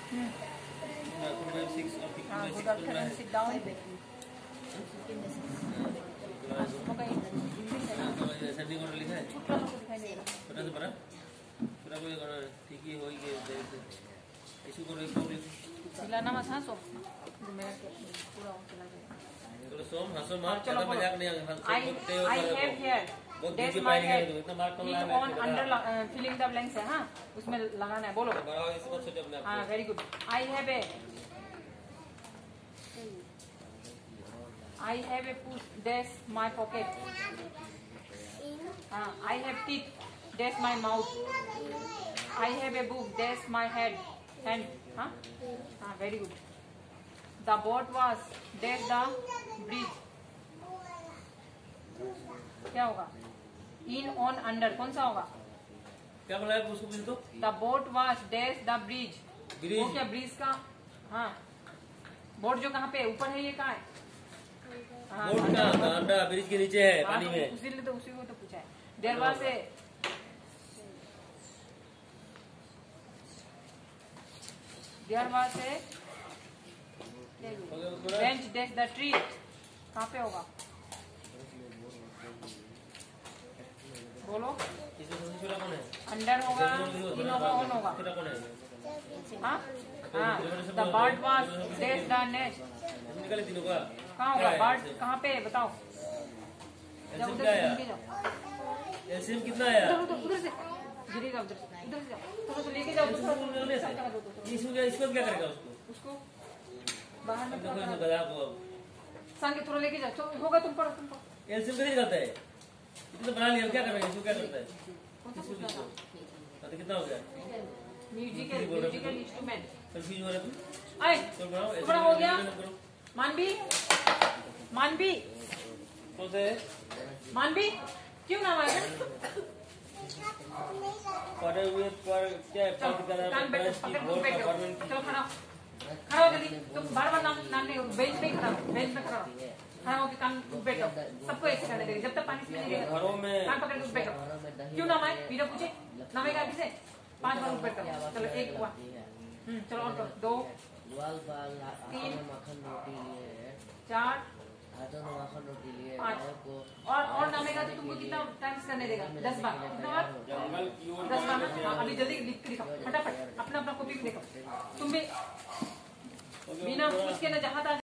Good afternoon, sit down. लिखा है चिल्लाना मत, हाँ सोम पूरा चला जाएगा। सोम हंसो मत, ज्यादा मजाक नहीं। I have here, that's my head, in on under filling the blanks है, हाँ उसमें लगाना है, बोलो। हाँ very good. I have a push, that's my pocket। हाँ I have teeth, that's my mouth। I have a book, that's my hand। हाँ हाँ very good. The boat was, that's the bridge। क्या होगा? In on under कौन सा होगा? क्या बोला है उसको? पूछ दो। The boat was, that's the bridge। Bridge. वो क्या ब्रिज का? हाँ बोट जो कहाँ पे ऊपर है, ये कहाँ है? हाँ, बोट का अंडा ब्रिज के नीचे है, पानी में। उसी को तो पूछा है। There was a bench, that's the tree। कहाँ पे होगा? बोलो। अंडर होगा, इन होगा, ऑन होगा। हाँ हाँ। The bird was, that's the nest। कहाँ होगा बर्ड? कहाँ पे बताओ? जाओ उधर से जाओ। एलसीएम कितना आया? उधर से गिरेगा, उधर से जाओ, थोड़ा सा लेके जाओ। इसको क्या करेगा? उसको बाहर में संगे थोड़ा लेके जाओ, होगा। तुम पढ़ो। एलसीएम कैसे करता है? इतना बना लिया, क्या करेगा? इसको क्या करता है? कितना हो गया? Musical instrument. कंफ्यूज हो रहा है तुम? थोड़ा हो गया। मानवी कौन सा है? मानवी क्यों नाम आएगा? पढ़े हुए पर क्या है? चलो खड़ा हो जल्दी। तुम बार नाम नहीं, बेंच पे खड़ा हो, खड़ा होकर कान बैठो। सबको ऐसे करने देंगे जब तक पानी से नहीं देगा। घरों में कान पकड़ के बैठो। क्यों नाम आए? वीडियो पूछे नाम आएगा किसे? 5 बार बैठो। चलो 1 हुआ। चलो और 2 3 4 5 और नामेगा तो तुमको कितना टाइम्स करने देगा? 10 बार। कितना बार? 10 बार। अभी जल्दी लिख के दिखाओ फटाफट, अपना कॉपी में देखो। तुम भी बिना पूछ के ना जहाँ